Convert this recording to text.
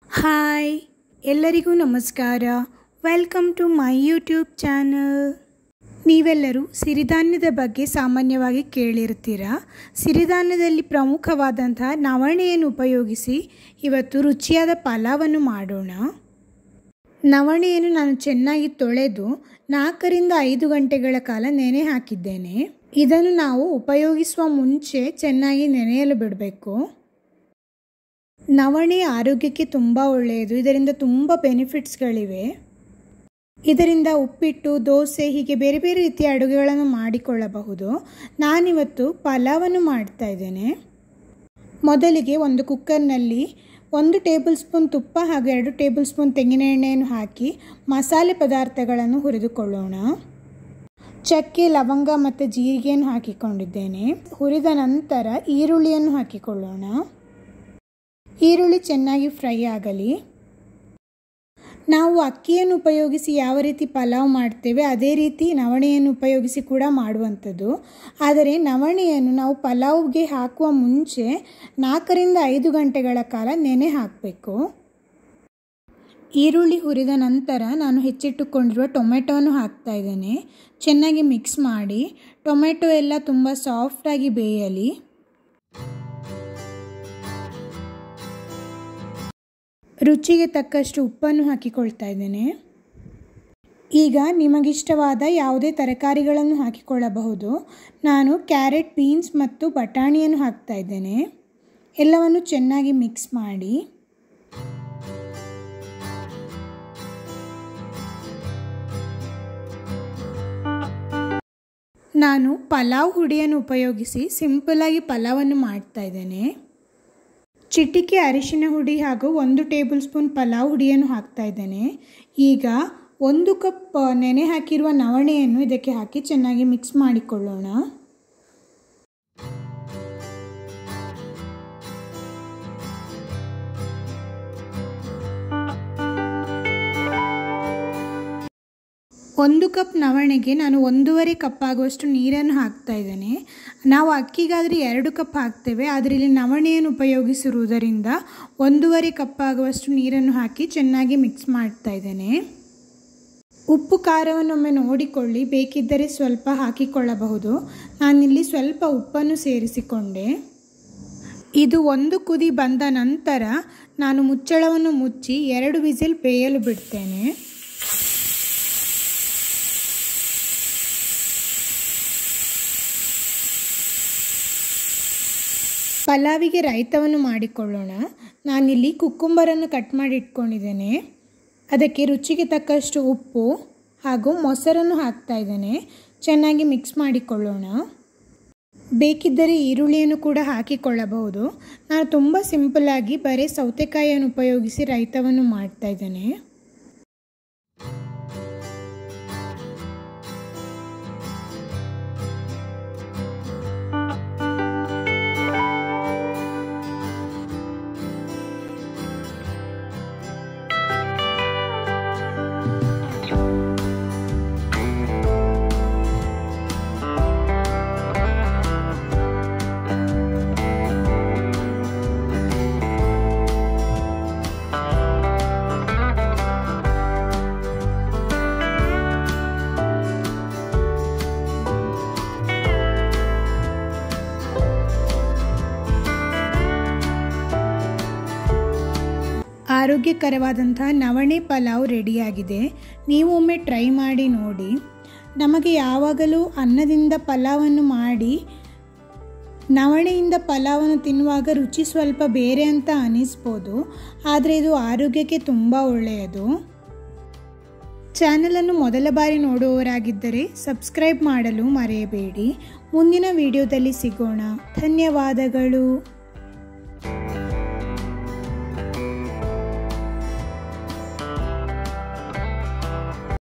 Hi ಎಲ್ಲರಿಗೂ ನಮಸ್ಕಾರ. Welcome to my YouTube channel. ನೀವೆಲ್ಲರೂ ಸಿರಿಧಾನ್ಯದ ಬಗ್ಗೆ ಸಾಮಾನ್ಯವಾಗಿ ಕೇಳಿರ್ತೀರ. ಸಿರಿಧಾನ್ಯದಲ್ಲಿ ಪ್ರಮುಖವಾದಂತಹ ನವಣೆಯನ್ನು ಉಪಯೋಗಿಸಿ ಇವತ್ತು ರುಚಿಯಾದ ಪಲಾವನ್ನು ಮಾಡೋಣ. ನವಣೆಯನ್ನು ನಾನು ಚೆನ್ನಾಗಿ ತೊಳೆದು 4 ರಿಂದ 5 ಗಂಟೆಗಳ ಕಾಲ ನೆನೆ ಹಾಕಿದ್ದೇನೆ. ಇದನ್ನು ನಾವು ಉಪಯೋಗಿಸುವ ಮುಂಚೆ ಚೆನ್ನಾಗಿ ನೆನೆಯಲು ಬಿಡಬೇಕು. ನವಣೆ ಆರೋಗ್ಯಕ್ಕೆ ತುಂಬ ಒಳ್ಳೆಯದು. ಇದರಿಂದ ತುಂಬ ಬೆನಿಫಿಟ್ಸ್ಗಳಿವೆ. ಇದರಿಂದ ಉಪ್ಪಿಟ್ಟು, ದೋಸೆ ಹೀಗೆ ಬೇರೆ ಬೇರೆ ರೀತಿಯ ಅಡುಗೆಗಳನ್ನು ಮಾಡಿಕೊಳ್ಳಬಹುದು. ನಾನಿವತ್ತು ಪಲಾವನ್ನು ಮಾಡ್ತಾ ಇದ್ದೇನೆ. ಮೊದಲಿಗೆ ಒಂದು ಕುಕ್ಕರ್ನಲ್ಲಿ 1 ಟೇಬಲ್ ಸ್ಪೂನ್ ತುಪ್ಪ ಹಾಗೂ 2 ಟೇಬಲ್ ಸ್ಪೂನ್ ತೆಂಗಿನ ಎಣ್ಣೆಯನ್ನು ಹಾಕಿ ಮಸಾಲೆ ಪದಾರ್ಥಗಳನ್ನು ಹುರಿದುಕೊಳ್ಳೋಣ. ಚಕ್ಕೆ, ಲವಂಗ ಮತ್ತು ಜೀರಿಗೆಯನ್ನು ಹಾಕಿಕೊಂಡಿದ್ದೇನೆ. ಹುರಿದ ನಂತರ ಈರುಳ್ಳಿಯನ್ನು ಹಾಕಿಕೊಳ್ಳೋಣ. ಈರುಳ್ಳಿ ಚೆನ್ನಾಗಿ ಫ್ರೈ ಆಗಲಿ. ನಾವು ಅಕ್ಕಿಯನ್ನು ಉಪಯೋಗಿಸಿ ಯಾವ ರೀತಿ ಪಲಾವ್ ಮಾಡ್ತೇವೆ ಅದೇ ರೀತಿ ನವಣೆಯನ್ನು ಉಪಯೋಗಿಸಿ ಕೂಡ ಮಾಡುವಂಥದ್ದು. ಆದರೆ ನವಣೆಯನ್ನು ನಾವು ಪಲಾವ್ಗೆ ಹಾಕುವ ಮುಂಚೆ 4 ರಿಂದ 5 ಗಂಟೆಗಳ ಕಾಲ ನೆನೆ ಹಾಕಬೇಕು. ಈರುಳ್ಳಿ ಹುರಿದ ನಂತರ ನಾನು ಹೆಚ್ಚಿಟ್ಟುಕೊಂಡಿರುವ ಟೊಮೆಟೊವನ್ನು ಹಾಕ್ತಾ ಇದ್ದೇನೆ. ಚೆನ್ನಾಗಿ ಮಿಕ್ಸ್ ಮಾಡಿ. ಟೊಮೆಟೊ ಎಲ್ಲ ತುಂಬ ಸಾಫ್ಟಾಗಿ ಬೇಯಲಿ. ರುಚಿಗೆ ತಕ್ಕಷ್ಟು ಉಪ್ಪನ್ನು ಹಾಕಿಕೊಳ್ತಾ ಇದ್ದೇನೆ. ಈಗ ನಿಮಗಿಷ್ಟವಾದ ಯಾವುದೇ ತರಕಾರಿಗಳನ್ನು ಹಾಕಿಕೊಳ್ಳಬಹುದು. ನಾನು ಕ್ಯಾರೆಟ್, ಬೀನ್ಸ್ ಮತ್ತು ಬಟಾಣಿಯನ್ನು ಹಾಕ್ತಾ ಇದ್ದೇನೆ. ಎಲ್ಲವನ್ನು ಚೆನ್ನಾಗಿ ಮಿಕ್ಸ್ ಮಾಡಿ. ನಾನು ಪಲಾವ್ ಹುಡಿಯನ್ನು ಉಪಯೋಗಿಸಿ ಸಿಂಪಲಾಗಿ ಪಲಾವನ್ನು ಮಾಡ್ತಾ ಇದ್ದೇನೆ. ಚಿಟಿಕೆ ಅರಿಶಿನ ಹುಡಿ ಹಾಗೂ 1 ಟೇಬಲ್ ಸ್ಪೂನ್ ಪಲಾವ್ ಹುಡಿಯನ್ನು ಹಾಕ್ತಾ ಇದ್ದೇನೆ. ಈಗ 1 ಕಪ್ ನೆನೆ ಹಾಕಿರುವ ನವಣೆಯನ್ನು ಇದಕ್ಕೆ ಹಾಕಿ ಚೆನ್ನಾಗಿ ಮಿಕ್ಸ್ ಮಾಡಿಕೊಳ್ಳೋಣ. ಒಂದು ಕಪ್ ನವಣೆಗೆ ನಾನು 1.5 ಕಪ್ ಆಗುವಷ್ಟು ನೀರನ್ನು ಹಾಕ್ತಾ ಇದ್ದೇನೆ. ನಾವು ಅಕ್ಕಿಗಾದರೆ 2 ಕಪ್ ಹಾಕ್ತೇವೆ, ಆದರೆ ಇಲ್ಲಿ ನವಣೆಯನ್ನು ಉಪಯೋಗಿಸಿರುವುದರಿಂದ 1.5 ಕಪ್ ಆಗುವಷ್ಟು ನೀರನ್ನು ಹಾಕಿ ಚೆನ್ನಾಗಿ ಮಿಕ್ಸ್ ಮಾಡ್ತಾ ಇದ್ದೇನೆ. ಉಪ್ಪು ಖಾರವನ್ನೊಮ್ಮೆ ನೋಡಿಕೊಳ್ಳಿ, ಬೇಕಿದ್ದರೆ ಸ್ವಲ್ಪ ಹಾಕಿಕೊಳ್ಳಬಹುದು. ನಾನಿಲ್ಲಿ ಸ್ವಲ್ಪ ಉಪ್ಪನ್ನು ಸೇರಿಸಿಕೊಂಡೆ. ಇದು 1 ಕುದಿ ಬಂದ ನಂತರ ನಾನು ಮುಚ್ಚಳವನ್ನು ಮುಚ್ಚಿ 2 ವಿಸಿಲ್ ಬೇಯಲು ಬಿಡ್ತೇನೆ. ಪಲಾವಿಗೆ ರೈತವನ್ನು ಮಾಡಿಕೊಳ್ಳೋಣ. ನಾನಿಲ್ಲಿ ಕುಕ್ಕುಂಬರನ್ನು ಕಟ್ ಮಾಡಿ ಇಟ್ಕೊಂಡಿದ್ದೇನೆ. ಅದಕ್ಕೆ ರುಚಿಗೆ ತಕ್ಕಷ್ಟು ಉಪ್ಪು ಹಾಗೂ ಮೊಸರನ್ನು ಹಾಕ್ತಾ ಇದ್ದೇನೆ. ಚೆನ್ನಾಗಿ ಮಿಕ್ಸ್ ಮಾಡಿಕೊಳ್ಳೋಣ. ಬೇಕಿದ್ದರೆ ಈರುಳ್ಳಿಯನ್ನು ಕೂಡ ಹಾಕಿಕೊಳ್ಳಬಹುದು. ನಾನು ತುಂಬ ಸಿಂಪಲ್ಲಾಗಿ ಬರೀ ಸೌತೆಕಾಯಿಯನ್ನು ಉಪಯೋಗಿಸಿ ರೈತವನ್ನು ಮಾಡ್ತಾ ಇದ್ದೇನೆ. ಆರೋಗ್ಯಕರವಾದಂತಹ ನವಣೆ ಪಲಾವ್ ರೆಡಿಯಾಗಿದೆ. ನೀವು ಒಮ್ಮೆ ಟ್ರೈ ಮಾಡಿ ನೋಡಿ. ನಮಗೆ ಯಾವಾಗಲೂ ಅನ್ನದಿಂದ ಪಲಾವನ್ನು ಮಾಡಿ ನವಣೆಯಿಂದ ಪಲಾವನ್ನು ತಿನ್ನುವಾಗ ರುಚಿ ಸ್ವಲ್ಪ ಬೇರೆ ಅಂತ ಅನಿಸ್ಬೋದು, ಆದರೆ ಇದು ಆರೋಗ್ಯಕ್ಕೆ ತುಂಬ ಒಳ್ಳೆಯದು. ಚಾನಲನ್ನು ಮೊದಲ ಬಾರಿ ನೋಡುವವರಾಗಿದ್ದರೆ ಸಬ್ಸ್ಕ್ರೈಬ್ ಮಾಡಲು ಮರೆಯಬೇಡಿ. ಮುಂದಿನ ವಿಡಿಯೋದಲ್ಲಿ ಸಿಗೋಣ. ಧನ್ಯವಾದಗಳು.